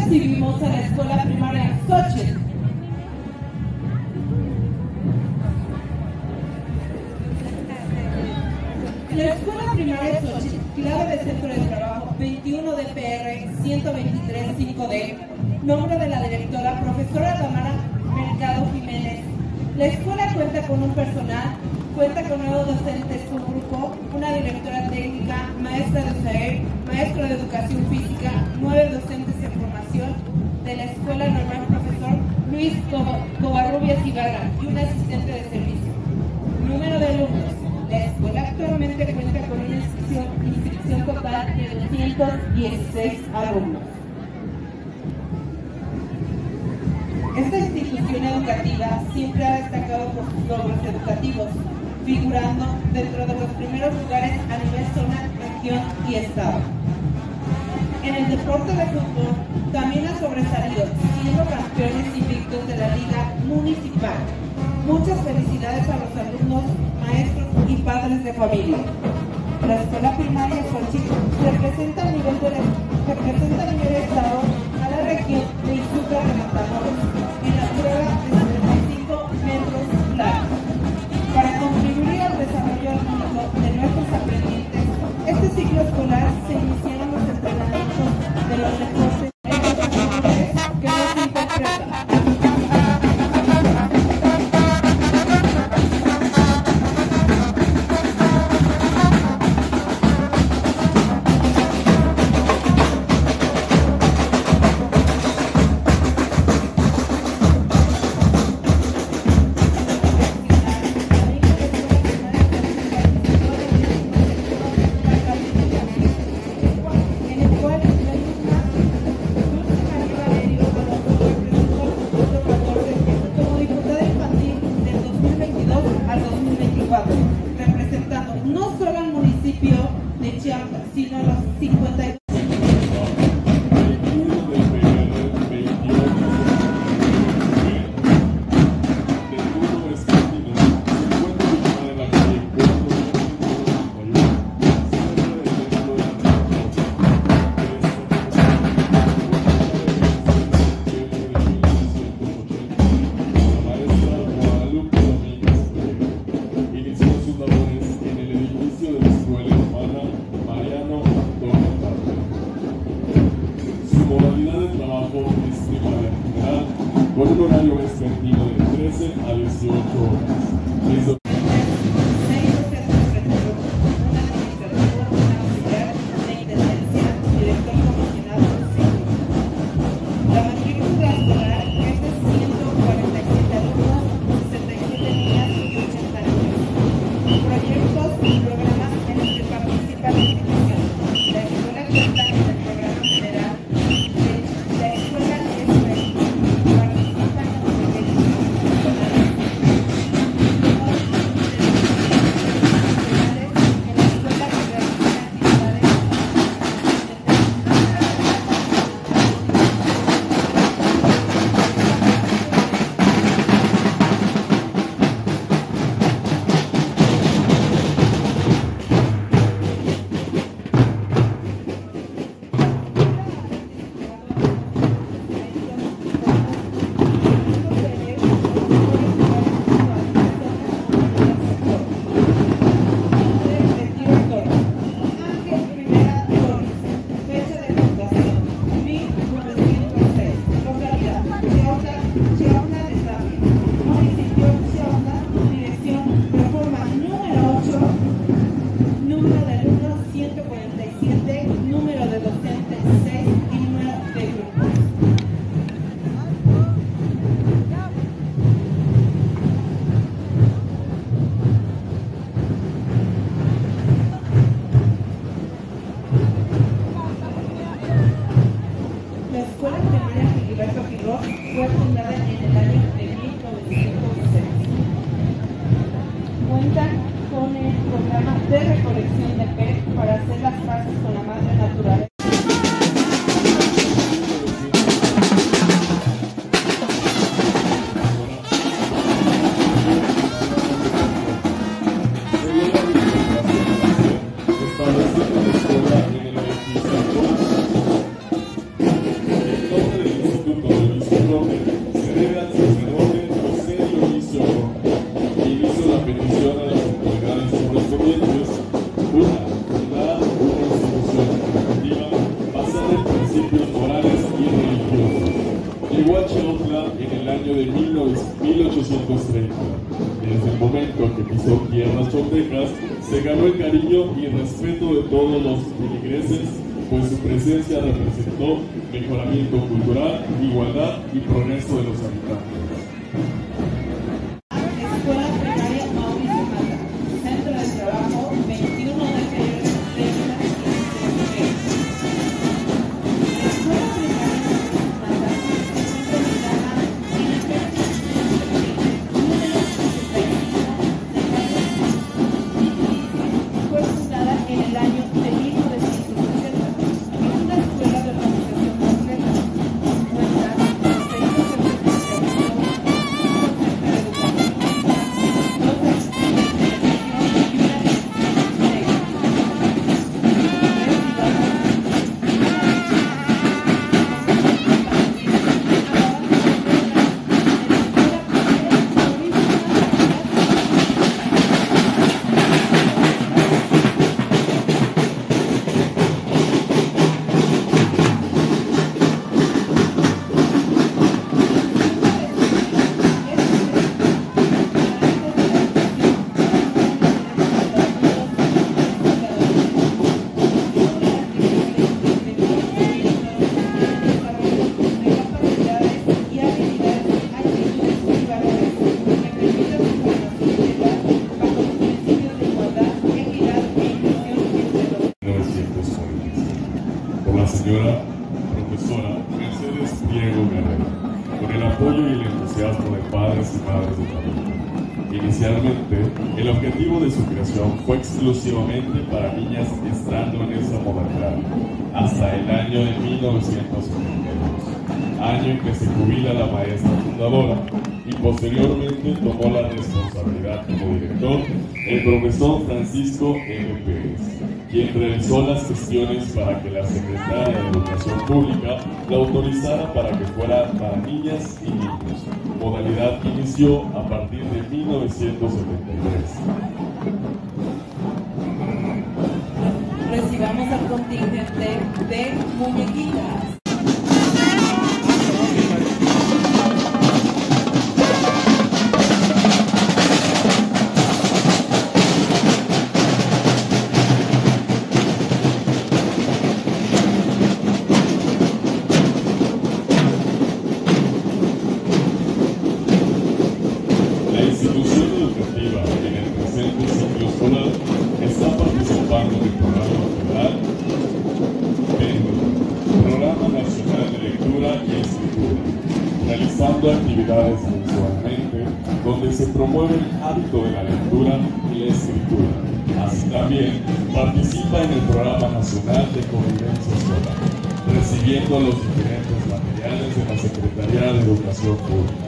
recibimos a la escuela primaria Xochitl. La escuela primaria Xochitl, clave de centro de trabajo 21 DPR 123 5D, nombre de la directora, profesora Tamara Mercado Jiménez. La escuela cuenta con un personal, cuenta con 9 docentes por grupo, una directora técnica, maestra de SAER, maestro de educación física, 9 docentes en formación de la escuela normal, profesor Luis Covarrubias Ibarra, y un asistente de servicio. Número de alumnos. La escuela actualmente cuenta con una inscripción total de 216 alumnos. Esta institución educativa siempre ha destacado por sus logros educativos, figurando dentro de los primeros lugares a nivel zona, región y estado. En el deporte de fútbol también ha sobresalido, siendo campeones invictos de la Liga Municipal. Muchas felicidades a los alumnos, maestros y padres de familia. La escuela primaria Xochitl representa a nivel estado a la región de Izúcar de Matamoros en la prueba de 75 metros planos. Para contribuir al desarrollo armónico de nuestros aprendientes, este ciclo escolar se iniciaron los entrenamientos de los deportes que nos interpretan. Representando no solo al municipio de Chiapas, sino a los 52. Con un horario vespertino de 13 a 18 horas. La matrícula escolar es de 147 alumnos, 67 niñas y 80 niños. Proyectos y programas en los que participa la institución. La escuela cuenta con el programa general de la escuela es participan en los proyectos nacionales. Fue fundada en el año de 1906. Cuenta con el programa de recolección de PET para hacer las paces con la madre naturaleza. Estableciendo la escuela en el edificio. principios morales y religiosos. Llegó a Chiautla en el año de 1830. Desde el momento que pisó tierras chauntecas, se ganó el cariño y respeto de todos los feligreses, pues su presencia representó mejoramiento cultural, igualdad y progreso de los habitantes. Escuela Primaria Mauricio Mata, Centro de Trabajo 21 de febrero de 1916. La Escuela Primaria Mauricio Mata se encuentra ubicada en la calle número 65 de Calle. Fue fundada en el año de 1960. Es una escuela de organización completa. Cuenta con 6 docentes especializados, señora profesora Mercedes Priego Guerrero, con el apoyo y el entusiasmo de padres y madres de familia. Inicialmente, el objetivo de su creación fue exclusivamente para niñas estando en esa modalidad, hasta el año de 1972, año en que se jubila la maestra fundadora, y posteriormente tomó la responsabilidad como director el profesor Francisco M. Pérez, quien realizó las gestiones para que la secretaria de Educación Pública la autorizara para que fuera para niñas y niños, modalidad que inició a partir de 1973. Recibamos al contingente de muñequitas. Realizando actividades mensualmente donde se promueve el hábito de la lectura y la escritura. Así también participa en el Programa Nacional de Convivencia Escolar, recibiendo los diferentes materiales de la Secretaría de Educación Pública.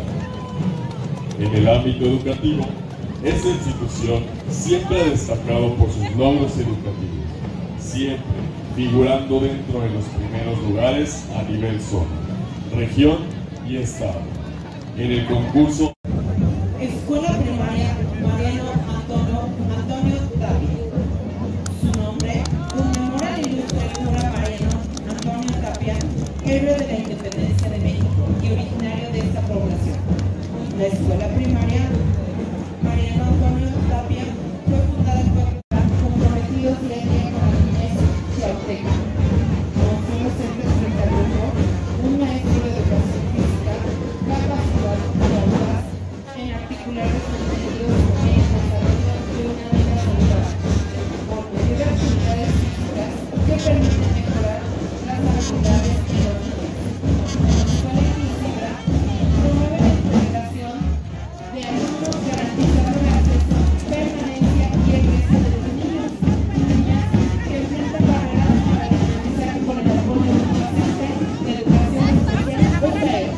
En el ámbito educativo, esta institución siempre ha destacado por sus logros educativos, siempre figurando dentro de los primeros lugares a nivel zona, región y estado. En el concurso Escuela Primaria Mariano Antonio Tapia. Su nombre conmemora al ilustre cura Mariano Antonio Tapia, héroe de la independencia de México y originario de esta población. La Escuela Primaria Mariano Antonio Tapia fue fundada en Puebla, comprometidos día a día con la niñez chiauteca. Con su docente frente al grupo, un maestro de educación física, capacidad y audaz en articular los contenidos en el desarrollo de una vida saludable, por medio de actividades físicas que permiten mejorar las habilidades de los niños. La escuela inclusiva promueve la integración de alumnos garantizando el acceso, permanencia y egreso de los niños y niñas que enfrentan barreras para el aprendizaje con el apoyo de un docente de educación especial UPER.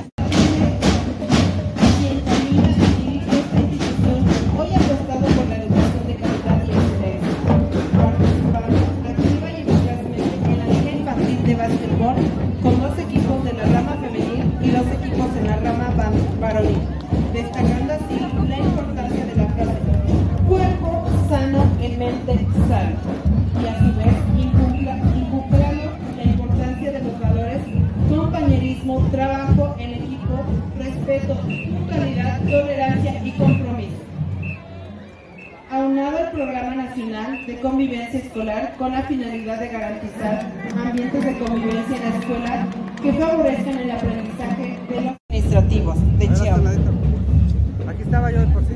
Quien camina y dirige esta institución hoy ha apostado por la educación de calidad y excelencia, participando activa y eficazmente en la Liga Infantil de Básquetbol con 2 equipos de la rama femenil y 2 equipos en la rama varonil, destacando así la importancia de la frase cuerpo sano en mente sana, y a su vez inculcando la importancia de los valores compañerismo, trabajo en equipo, respeto, puntualidad, tolerancia y compromiso. Aunado al Programa Nacional de Convivencia Escolar con la finalidad de garantizar ambientes de convivencia en la escuela que favorezcan el aprendizaje de los administrativos de Chiapas. Aquí estaba yo de por sí.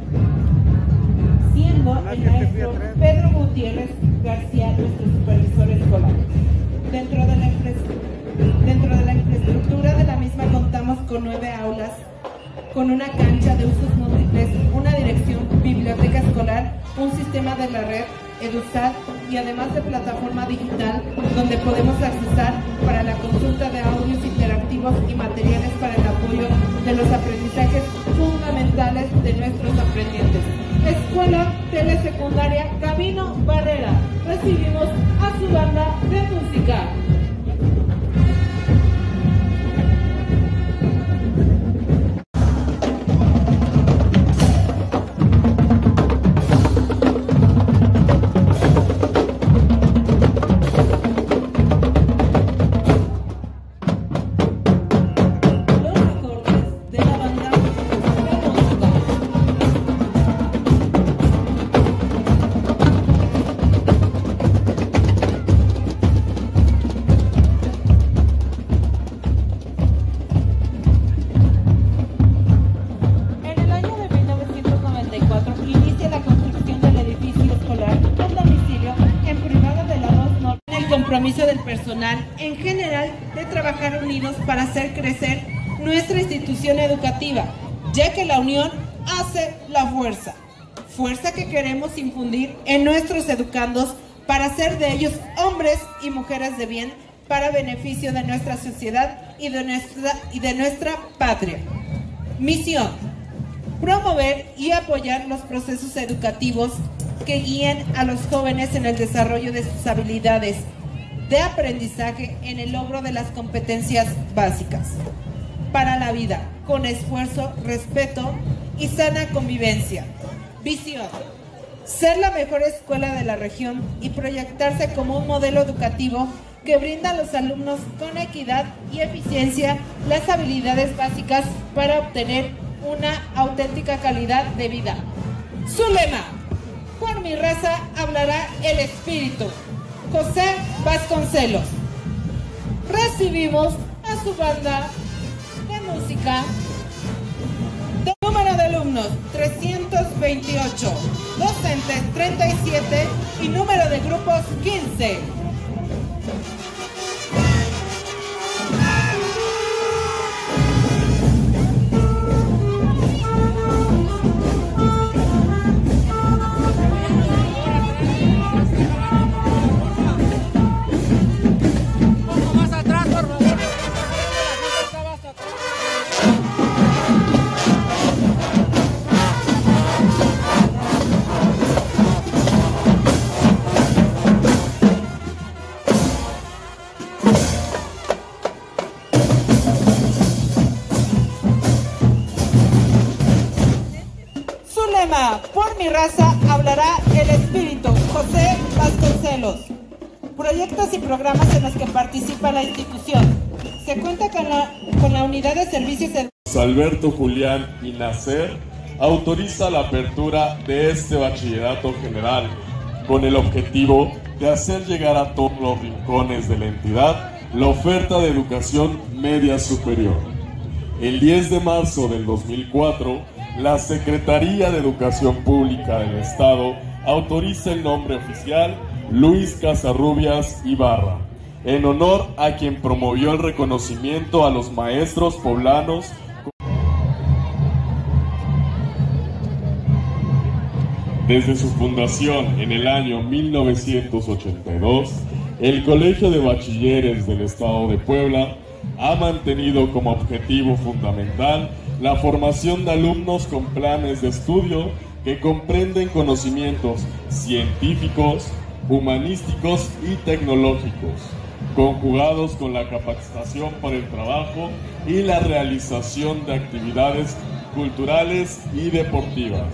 Siendo el maestro Pedro Gutiérrez García nuestro supervisor escolar. Dentro de la infraestructura de la misma contamos con 9 aulas, con una cancha de usos múltiples, una dirección, biblioteca escolar, un sistema de la red, EduSat, y además de plataforma digital donde podemos accesar para la consulta de audios interactivos y materiales para el apoyo de los aprendizajes fundamentales de nuestros aprendientes. Escuela Telesecundaria Camino Barrera. Recibimos a su banda de música. Compromiso del personal en general de trabajar unidos para hacer crecer nuestra institución educativa, ya que la unión hace la fuerza, fuerza que queremos infundir en nuestros educandos para hacer de ellos hombres y mujeres de bien para beneficio de nuestra sociedad y de nuestra patria. Misión: promover y apoyar los procesos educativos que guíen a los jóvenes en el desarrollo de sus habilidades de aprendizaje en el logro de las competencias básicas para la vida, con esfuerzo, respeto y sana convivencia. Visión: ser la mejor escuela de la región y proyectarse como un modelo educativo que brinda a los alumnos con equidad y eficiencia las habilidades básicas para obtener una auténtica calidad de vida. Su lema: por mi raza hablará el espíritu. José Vasconcelos. Recibimos a su banda de música. De número de alumnos 328, docentes 37 y número de grupos 15. Por mi raza hablará el espíritu. José Vasconcelos. Proyectos y programas en los que participa la institución. Se cuenta con la unidad de servicios educativos. Alberto Julián y Nacer autoriza la apertura de este bachillerato general con el objetivo de hacer llegar a todos los rincones de la entidad la oferta de educación media superior. El 10 de marzo del 2004, la Secretaría de Educación Pública del Estado autoriza el nombre oficial Luis Casarrubias Ibarra, en honor a quien promovió el reconocimiento a los maestros poblanos. Desde su fundación en el año 1982, el Colegio de Bachilleres del Estado de Puebla ha mantenido como objetivo fundamental la formación de alumnos con planes de estudio que comprenden conocimientos científicos, humanísticos y tecnológicos, conjugados con la capacitación para el trabajo y la realización de actividades culturales y deportivas,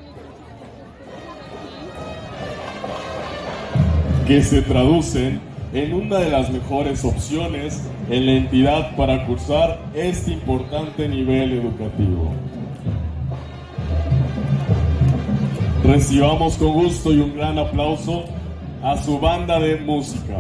que se traducen en una de las mejores opciones en la entidad para cursar este importante nivel educativo. Recibamos con gusto y un gran aplauso a su banda de música.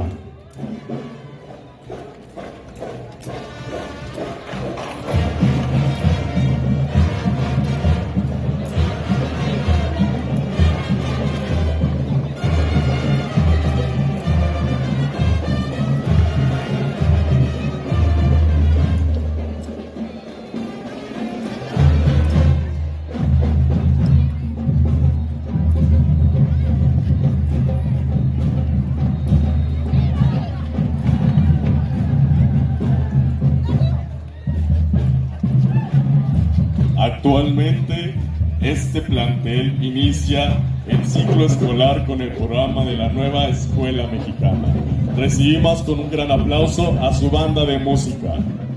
Actualmente, este plantel inicia el ciclo escolar con el programa de la nueva escuela mexicana. Recibimos con un gran aplauso a su banda de música.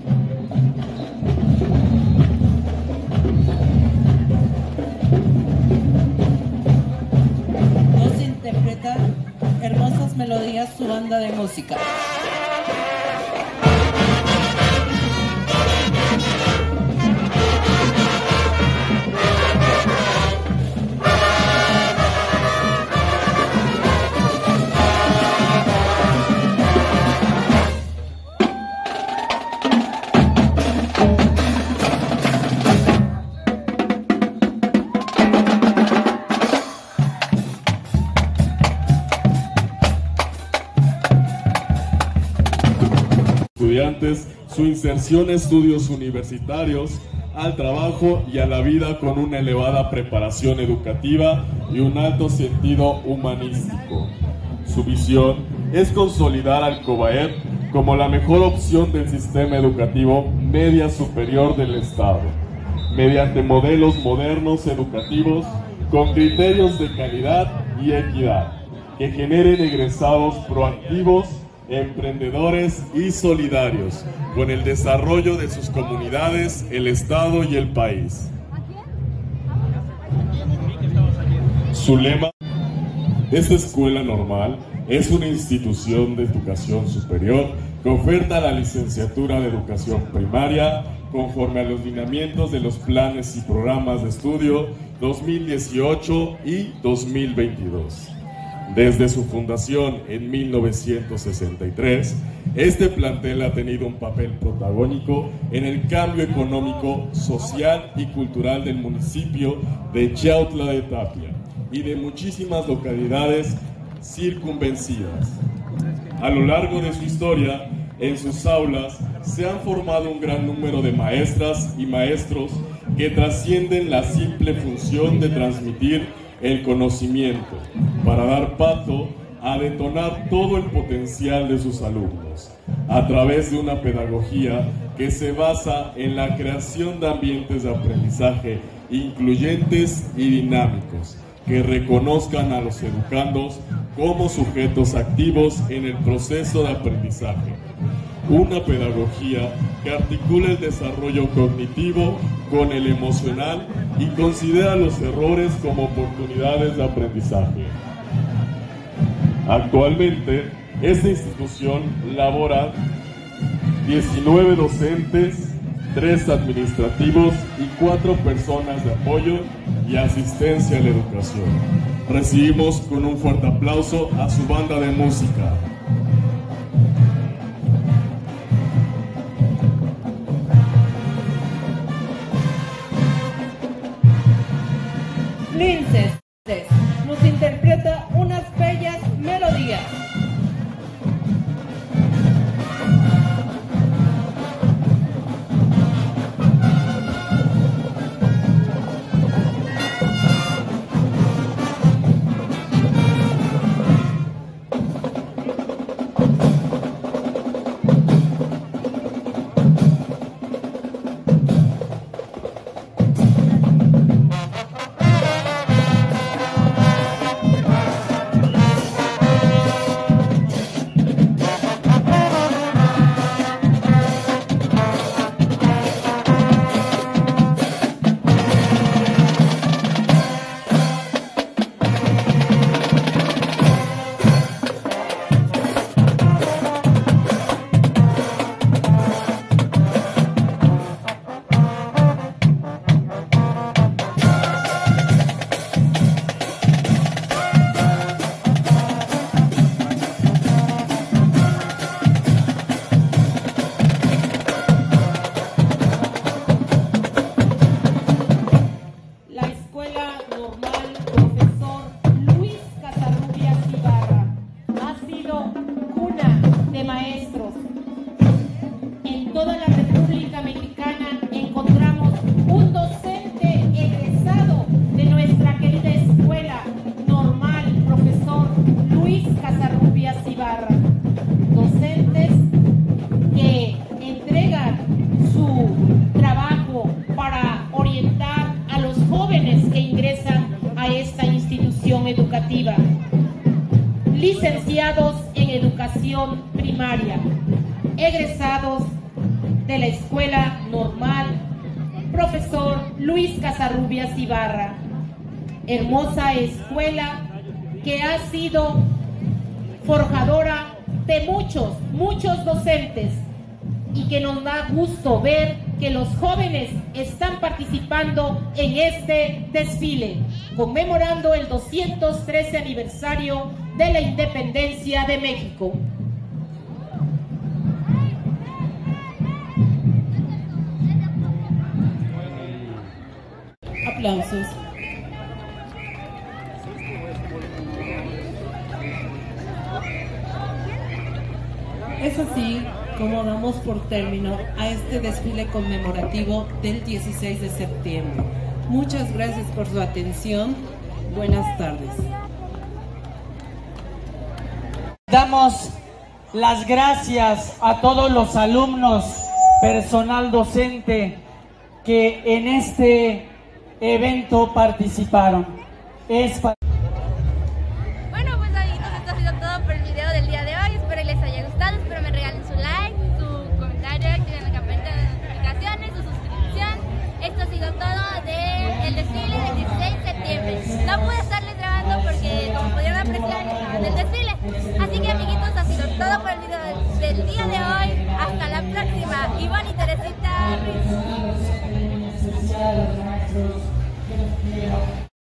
Nos interpreta hermosas melodías su banda de música. Estudiantes su inserción en estudios universitarios, al trabajo y a la vida con una elevada preparación educativa y un alto sentido humanístico. Su visión es consolidar al COBAED como la mejor opción del sistema educativo media superior del Estado, mediante modelos modernos educativos con criterios de calidad y equidad, que generen egresados proactivos, emprendedores y solidarios con el desarrollo de sus comunidades, el Estado y el país. Su lema: esta escuela normal es una institución de educación superior que oferta la licenciatura de educación primaria conforme a los lineamientos de los planes y programas de estudio 2018 y 2022. Desde su fundación en 1963, este plantel ha tenido un papel protagónico en el cambio económico, social y cultural del municipio de Chiautla de Tapia y de muchísimas localidades circunvencinas. A lo largo de su historia, en sus aulas se han formado un gran número de maestras y maestros que trascienden la simple función de transmitir el conocimiento para dar paso a detonar todo el potencial de sus alumnos a través de una pedagogía que se basa en la creación de ambientes de aprendizaje incluyentes y dinámicos que reconozcan a los educandos como sujetos activos en el proceso de aprendizaje. Una pedagogía que articula el desarrollo cognitivo con el emocional y considera los errores como oportunidades de aprendizaje. Actualmente, esta institución labora 19 docentes, 3 administrativos y 4 personas de apoyo y asistencia a la educación. Recibimos con un fuerte aplauso a su banda de música. Linces nos interpreta unas bellas melodías. Mexicana encontramos un docente egresado de nuestra querida escuela normal, profesor Luis Casarrubias Ibarra. Docentes que entregan su trabajo para orientar a los jóvenes que ingresan a esta institución educativa. Licenciados en educación primaria, egresados de la escuela normal, profesor Luis Casarrubias Ibarra. Hermosa escuela que ha sido forjadora de muchos docentes y que nos da gusto ver que los jóvenes están participando en este desfile, conmemorando el 213 aniversario de la independencia de México. Aplausos. Es así como damos por término a este desfile conmemorativo del 16 de septiembre. Muchas gracias por su atención. Buenas tardes. Damos las gracias a todos los alumnos, personal docente que en este evento participaron. Bueno, pues amiguitos, esto ha sido todo por el video del día de hoy. Espero les haya gustado, espero me regalen su like, su comentario, activen la campanita de notificaciones, su suscripción. Esto ha sido todo del desfile del 16 de septiembre. No pude estarles grabando porque, como pudieron apreciar, estaba en el desfile. Así que amiguitos, ha sido todo por el video del día de hoy. Hasta la próxima. Ivonne y Teresita Ruiz.